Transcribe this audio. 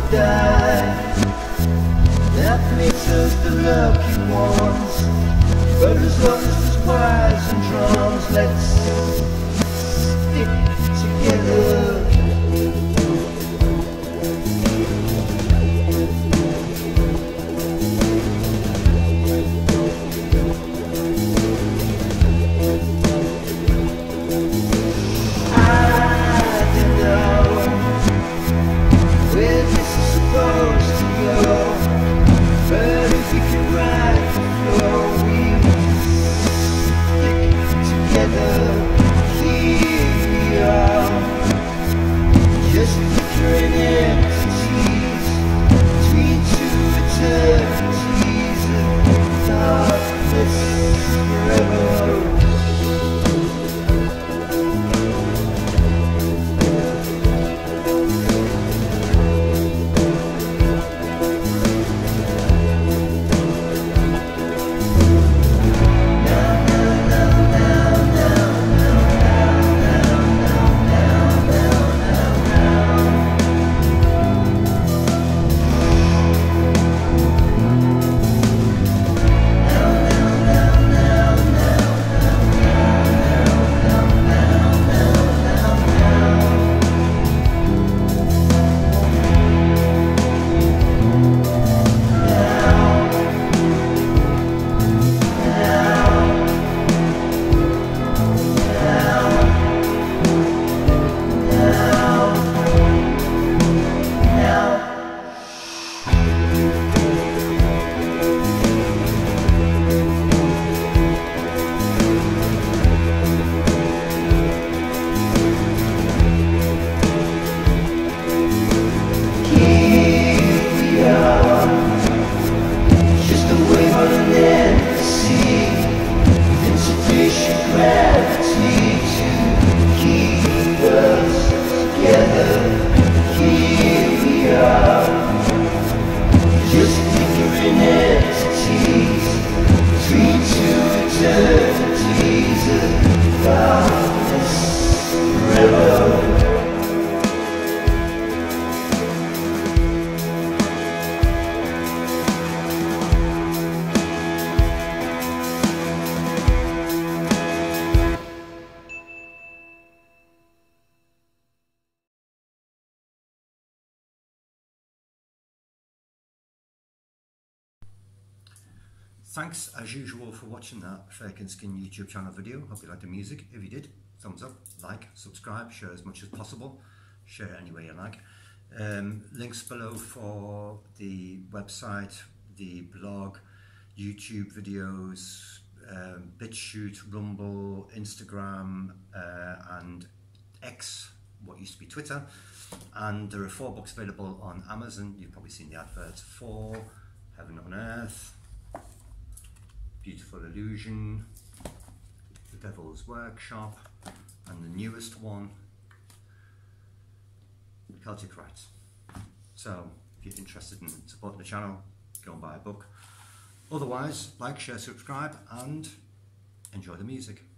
die. That makes us the lucky ones. But as long as there's choirs and drums, let's stick together. Insufficient gravity to keep us together. Here we are, just flickering entities between two eternities of darkness forever. Thanks as usual for watching that Ferkinskin YouTube channel video. Hope you liked the music. If you did, thumbs up, like, subscribe, share as much as possible. Share any way you like. Links below for the website, the blog, YouTube videos, BitChute, Rumble, Instagram, and X, what used to be Twitter. And there are 4 books available on Amazon. You've probably seen the adverts for Heaven on Earth, Beautiful Illusion, The Devil's Workshop, and the newest one, Celtic Rites. So if you're interested in supporting the channel, go and buy a book. Otherwise, like, share, subscribe, and enjoy the music.